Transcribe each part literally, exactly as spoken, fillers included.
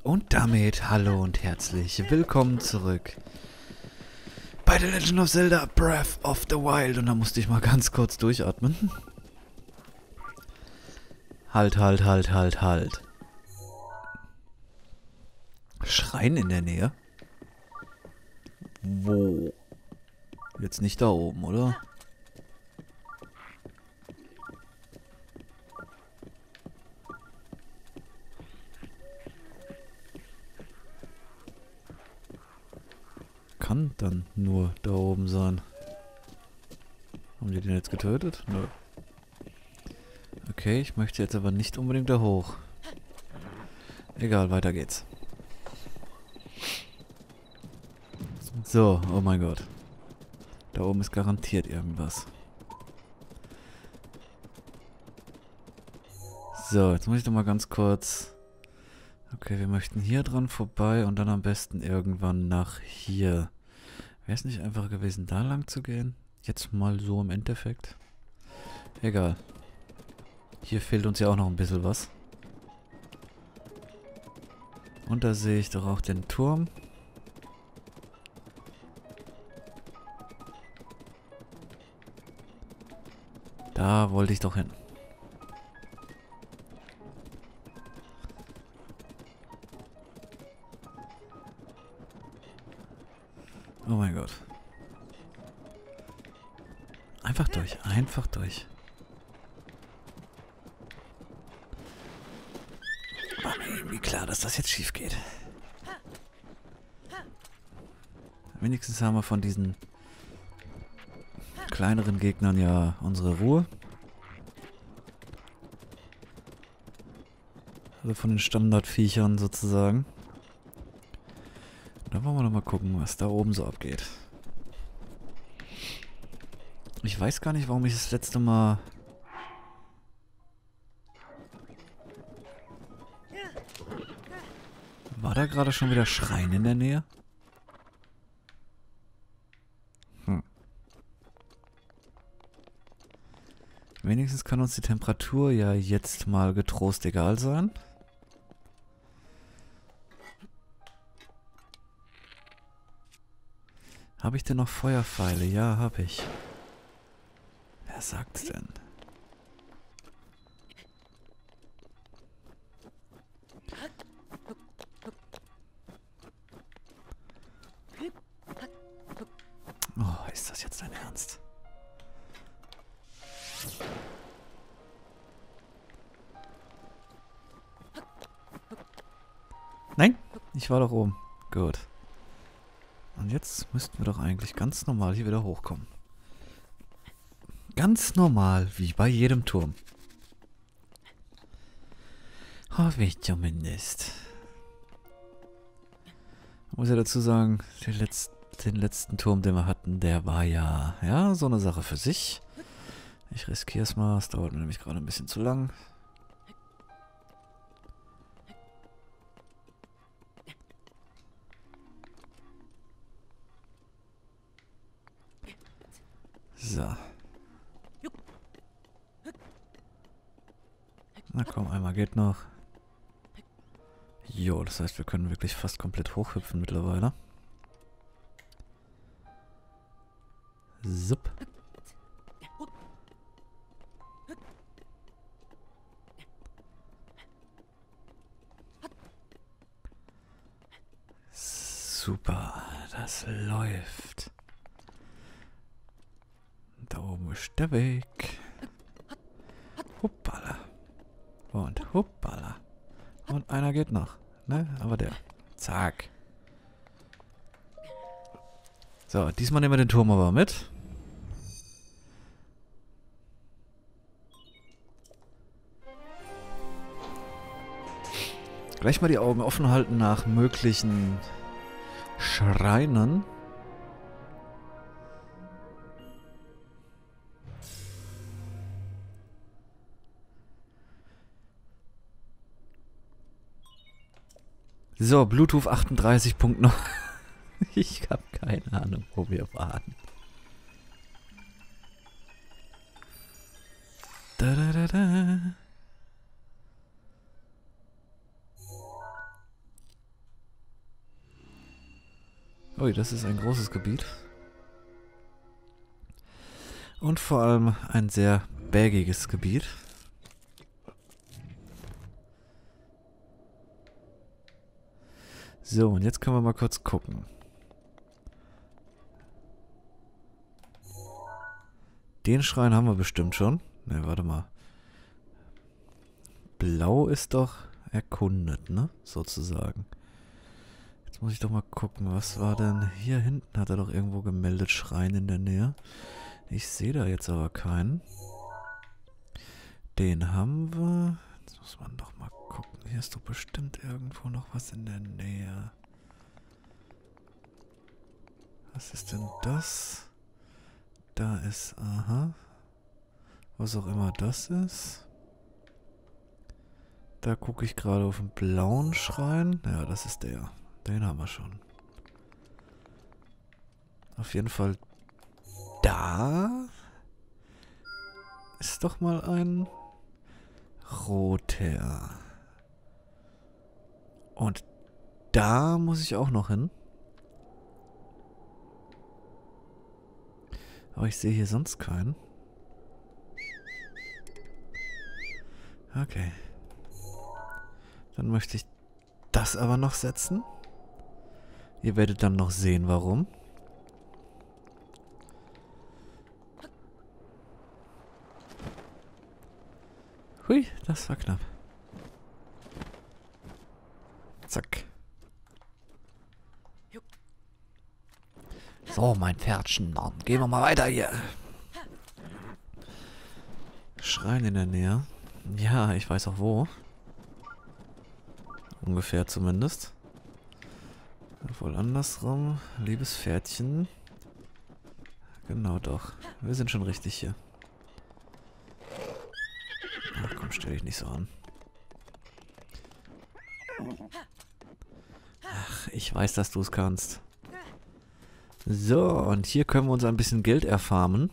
Und damit hallo und herzlich willkommen zurück bei The Legend of Zelda Breath of the Wild. Und da musste ich mal ganz kurz durchatmen. Halt, halt, halt, halt, halt. Schrein in der Nähe? Wo? Jetzt nicht da oben, oder? Kann dann nur da oben sein. Haben die den jetzt getötet? Nö. Okay, ich möchte jetzt aber nicht unbedingt da hoch. Egal, weiter geht's. So, oh mein Gott. Da oben ist garantiert irgendwas. So, jetzt muss ich doch mal ganz kurz... Okay, wir möchten hier dran vorbei und dann am besten irgendwann nach hier. Wäre es nicht einfacher gewesen, da lang zu gehen? Jetzt mal so im Endeffekt. Egal. Hier fehlt uns ja auch noch ein bisschen was. Und da sehe ich doch auch den Turm. Da wollte ich doch hin. Oh mein Gott. Einfach durch, einfach durch. War mir irgendwie klar, dass das jetzt schief geht. Wenigstens haben wir von diesen kleineren Gegnern ja unsere Ruhe. Also von den Standardviechern sozusagen. Da wollen wir noch mal gucken, was da oben so abgeht. Ich weiß gar nicht, warum ich das letzte Mal... War da gerade schon wieder Schrein in der Nähe? Hm. Wenigstens kann uns die Temperatur ja jetzt mal getrost egal sein. Habe ich denn noch Feuerpfeile? Ja, habe ich. Wer sagt's denn? Oh, ist das jetzt dein Ernst? Nein, ich war doch oben. Gut. Und jetzt müssten wir doch eigentlich ganz normal hier wieder hochkommen. Ganz normal, wie bei jedem Turm. Hoffe ich zumindest. Muss ja dazu sagen, den, Letz-, den letzten Turm, den wir hatten, der war ja, ja, so eine Sache für sich. Ich riskiere es mal, es dauert mir nämlich gerade ein bisschen zu lang. So. Na komm, einmal geht noch. Jo, das heißt, wir können wirklich fast komplett hochhüpfen mittlerweile. Zup. Super, das läuft. Da oben ist der Weg. Hoppala. Und hoppala. Und einer geht noch. Ne? Aber der. Zack. So, diesmal nehmen wir den Turm aber mit. Gleich mal die Augen offen halten nach möglichen Schreinen. So, Bluetooth achtunddreißig Punkt neun. Ich habe keine Ahnung, wo wir waren. Da, da, da, da. Ui, das ist ein großes Gebiet. Und vor allem ein sehr bergiges Gebiet. So, und jetzt können wir mal kurz gucken. Den Schrein haben wir bestimmt schon. Ne, warte mal. Blau ist doch erkundet, ne? Sozusagen. Jetzt muss ich doch mal gucken, was war denn... Hier hinten hat er doch irgendwo gemeldet, Schrein in der Nähe. Ich sehe da jetzt aber keinen. Den haben wir. Jetzt muss man doch mal gucken. Hier ist doch bestimmt irgendwo noch was in der Nähe. Was ist denn das? Da ist... Aha. Was auch immer das ist. Da gucke ich gerade auf den blauen Schrein. Ja, das ist der. Den haben wir schon. Auf jeden Fall da ist doch mal ein roter. Und da muss ich auch noch hin. Aber ich sehe hier sonst keinen. Okay. Dann möchte ich das aber noch setzen. Ihr werdet dann noch sehen, warum. Hui, das war knapp. Zack. So, mein Pferdchen, dann gehen wir mal weiter hier. Schrein in der Nähe. Ja, ich weiß auch wo. Ungefähr zumindest. Wohl andersrum. Liebes Pferdchen. Genau doch. Wir sind schon richtig hier. Ach komm, stell dich nicht so an. Ach, ich weiß, dass du es kannst. So, und hier können wir uns ein bisschen Geld erfarmen.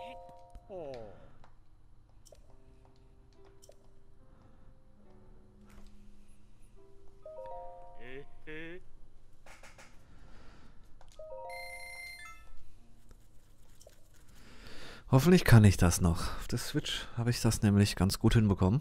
Hoffentlich kann ich das noch. Auf der Switch habe ich das nämlich ganz gut hinbekommen.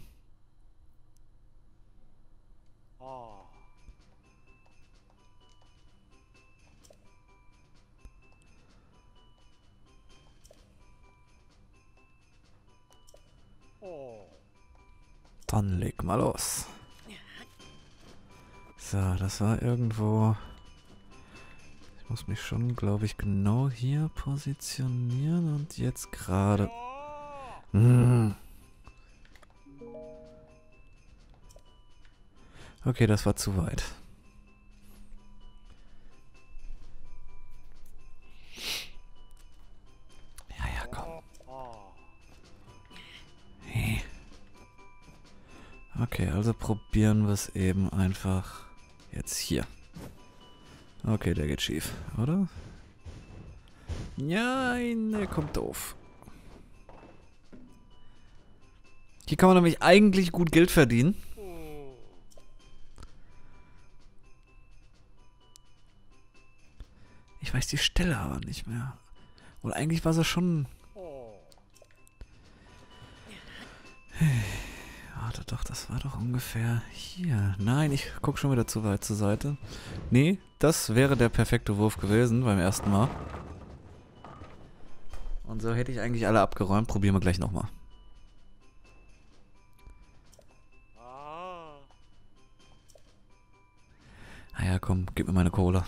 Dann leg mal los. So, das war irgendwo... Ich muss mich schon, glaube ich, genau hier positionieren und jetzt gerade... Hm. Okay, das war zu weit. Ja, ja, komm. Hey. Okay, also probieren wir es eben einfach jetzt hier. Okay, der geht schief, oder? Nein, der kommt doof. Hier kann man nämlich eigentlich gut Geld verdienen. Ich weiß die Stelle aber nicht mehr. Und eigentlich war es schon... Warte doch, das war doch ungefähr hier. Nein, ich guck schon wieder zu weit zur Seite. Nee, das wäre der perfekte Wurf gewesen beim ersten Mal. Und so hätte ich eigentlich alle abgeräumt. Probieren wir gleich nochmal. Ah ja, komm, gib mir meine Kohle.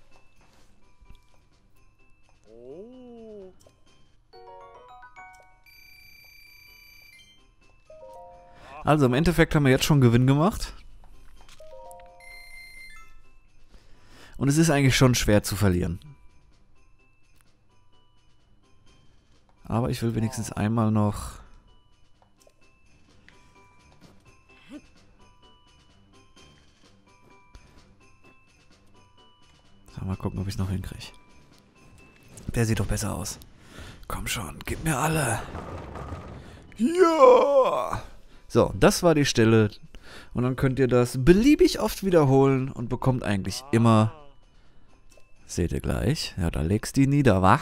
Also im Endeffekt haben wir jetzt schon Gewinn gemacht. Und es ist eigentlich schon schwer zu verlieren. Aber ich will wenigstens einmal noch... So, mal gucken, ob ich es noch hinkriege. Der sieht doch besser aus. Komm schon, gib mir alle. Ja! So, das war die Stelle. Und dann könnt ihr das beliebig oft wiederholen und bekommt eigentlich immer Seht ihr gleich. Ja, da legst du die nieder, wa?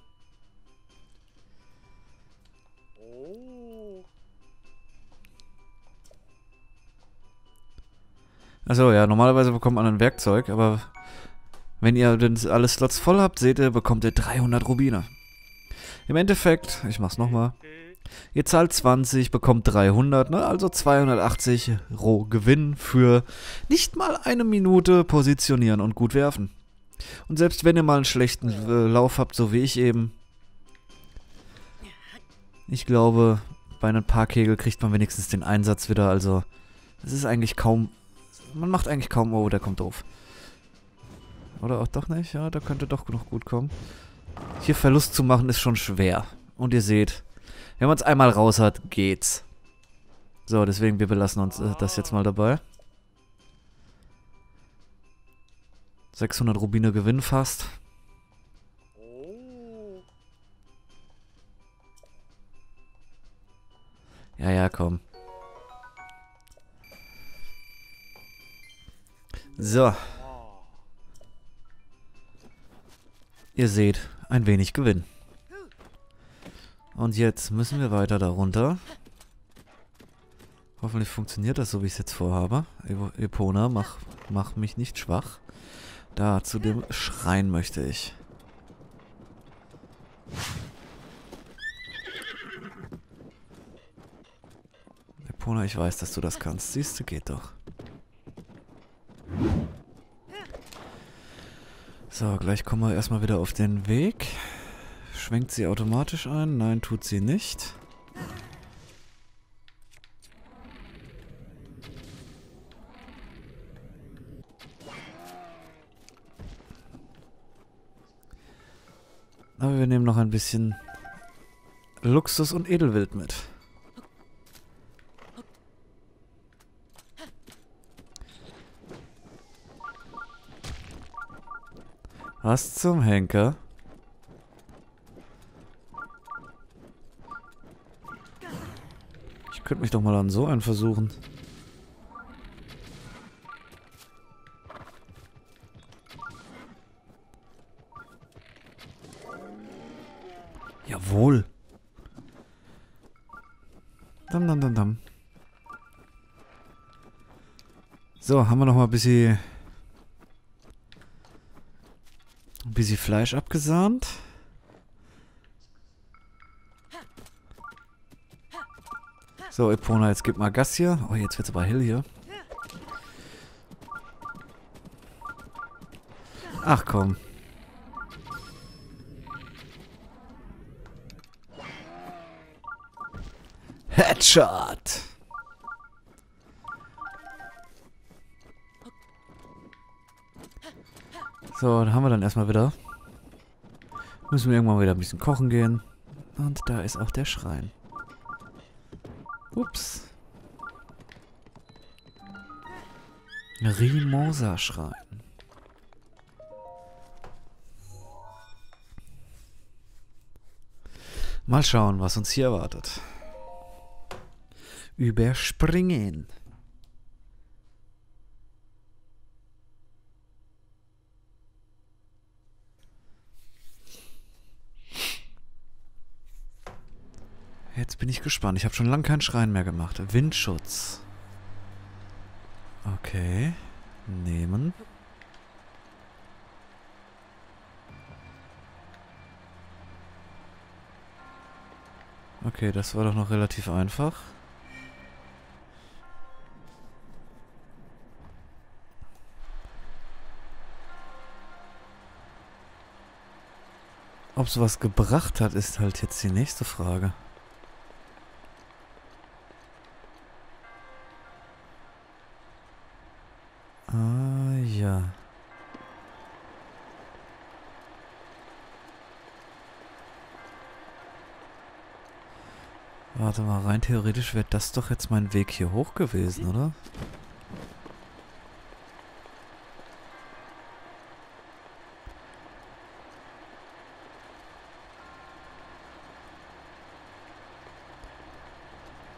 Achso, ja, normalerweise bekommt man ein Werkzeug, aber wenn ihr denn alle Slots voll habt, seht ihr, bekommt ihr dreihundert Rubine. Im Endeffekt, ich mach's nochmal, ihr zahlt zwanzig, bekommt dreihundert, ne? Also zweihundertachtzig roh Gewinn für nicht mal eine Minute positionieren und gut werfen. Und selbst wenn ihr mal einen schlechten äh, Lauf habt, so wie ich eben, ich glaube, bei einem paar Kegel kriegt man wenigstens den Einsatz wieder, also es ist eigentlich kaum, man macht eigentlich kaum, oh, der kommt doof. Oder auch doch nicht, ja, da könnte doch noch gut kommen. Hier Verlust zu machen ist schon schwer. Und ihr seht, wenn man es einmal raus hat, geht's. So, deswegen, wir belassen uns äh, das jetzt mal dabei. sechshundert Rubine Gewinn fast. Ja, ja, komm. So. Ihr seht, ein wenig Gewinn. Und jetzt müssen wir weiter darunter. Hoffentlich funktioniert das so, wie ich es jetzt vorhabe. Epona, mach, mach mich nicht schwach. Da, zu dem Schrein möchte ich. Epona, ich weiß, dass du das kannst. Siehst du, geht doch. So, gleich kommen wir erstmal wieder auf den Weg. Schwenkt sie automatisch ein? Nein, tut sie nicht. Aber wir nehmen noch ein bisschen Luxus und Edelwild mit. Was zum Henker? Ich könnte mich doch mal an so einen versuchen. Jawohl. Dam, dam, dam, dam. So, haben wir noch mal ein bisschen... Ein bisschen Fleisch abgesahnt. So, Epona, jetzt gib mal Gas hier. Oh, jetzt wird's aber hell hier. Ach komm. Headshot! So, dann haben wir dann erstmal wieder. Müssen wir irgendwann wieder ein bisschen kochen gehen. Und da ist auch der Schrein. Ups. Rimosa-Schrein. Mal schauen, was uns hier erwartet. Überspringen. Jetzt bin ich gespannt. Ich habe schon lange keinen Schrein mehr gemacht. Windschutz. Okay. Nehmen. Okay, das war doch noch relativ einfach. Ob es was gebracht hat, ist halt jetzt die nächste Frage. Ah, ja. Warte mal, rein theoretisch wäre das doch jetzt mein Weg hier hoch gewesen, oder?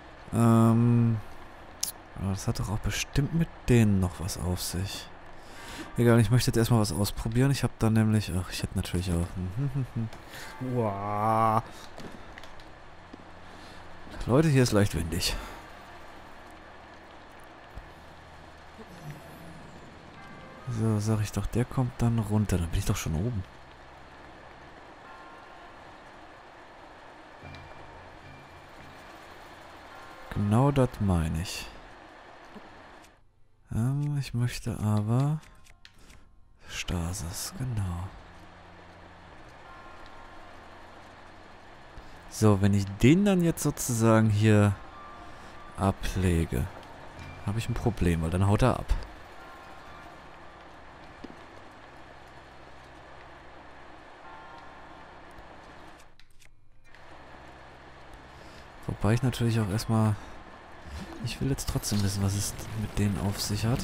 Ähm... Aber das hat doch auch bestimmt mit denen noch was auf sich. Egal, ich möchte jetzt erstmal was ausprobieren. Ich habe da nämlich... Ach, ich hätte natürlich auch... Uah. Leute, hier ist leicht windig. So, sag ich doch, der kommt dann runter. Dann bin ich doch schon oben. Genau das meine ich. Ähm, ich möchte aber... Stasis, genau. So, wenn ich den dann jetzt sozusagen hier ablege, habe ich ein Problem, weil dann haut er ab. Wobei ich natürlich auch erstmal... Ich will jetzt trotzdem wissen, was es mit denen auf sich hat.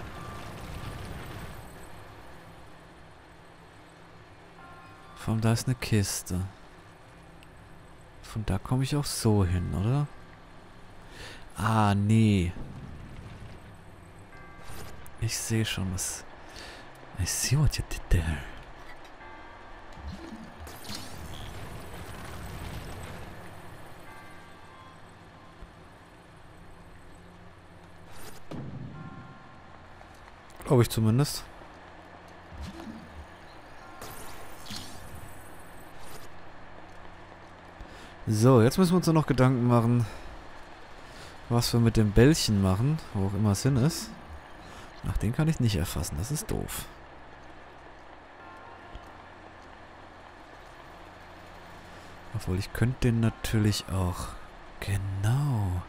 Vor allem da ist eine Kiste. Von da komme ich auch so hin, oder? Ah, nee. Ich sehe schon was. I see what you did there. Glaube ich zumindest. So, jetzt müssen wir uns nur noch Gedanken machen, was wir mit dem Bällchen machen, wo auch immer es hin ist. Ach, den kann ich nicht erfassen, das ist doof. Obwohl, ich könnte den natürlich auch... Genau.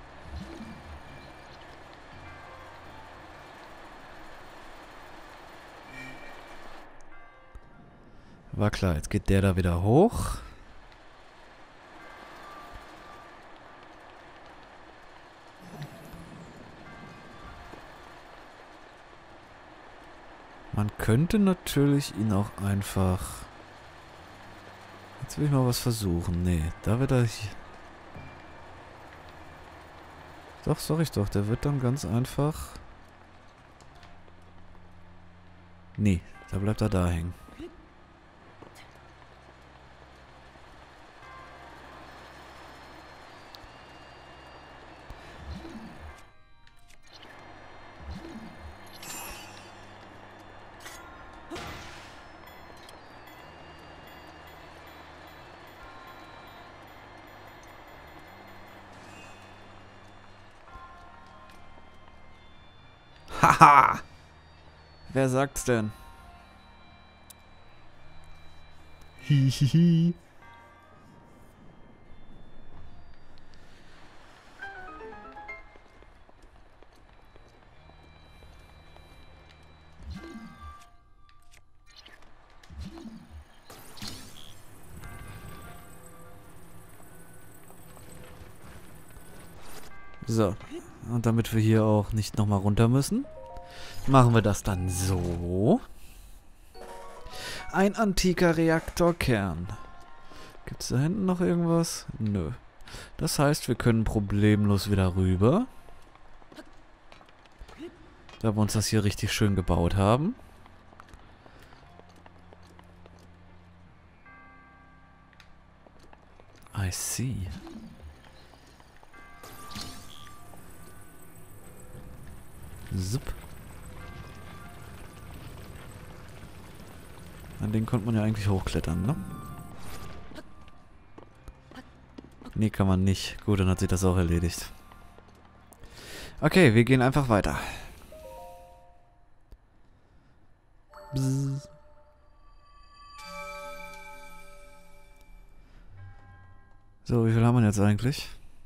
War klar, jetzt geht der da wieder hoch. Man könnte natürlich ihn auch einfach... Jetzt will ich mal was versuchen. Nee, da wird er... Doch, sag ich doch. Der wird dann ganz einfach... Nee, da bleibt er da hängen. Haha! Wer sagt's denn? Hihihi. So. Und damit wir hier auch nicht nochmal runter müssen, machen wir das dann so. Ein antiker Reaktorkern. Gibt es da hinten noch irgendwas? Nö. Das heißt, wir können problemlos wieder rüber. Da wir uns das hier richtig schön gebaut haben. I see. Zup. An den konnte man ja eigentlich hochklettern, ne? Nee, kann man nicht. Gut, dann hat sich das auch erledigt. Okay, wir gehen einfach weiter. Bzz. So, wie viel haben wir jetzt eigentlich?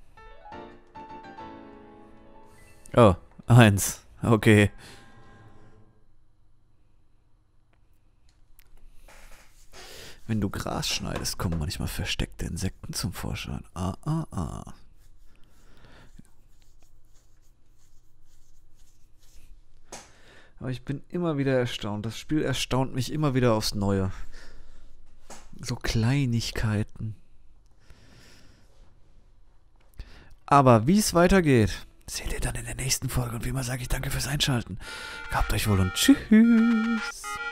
Oh, eins. Okay. Wenn du Gras schneidest, kommen manchmal versteckte Insekten zum Vorschein. Ah, ah, ah. Aber ich bin immer wieder erstaunt. Das Spiel erstaunt mich immer wieder aufs Neue. So Kleinigkeiten. Aber wie es weitergeht, seht ihr dann in der nächsten Folge. Und wie immer sage ich danke fürs Einschalten. Gehabt euch wohl und tschüss.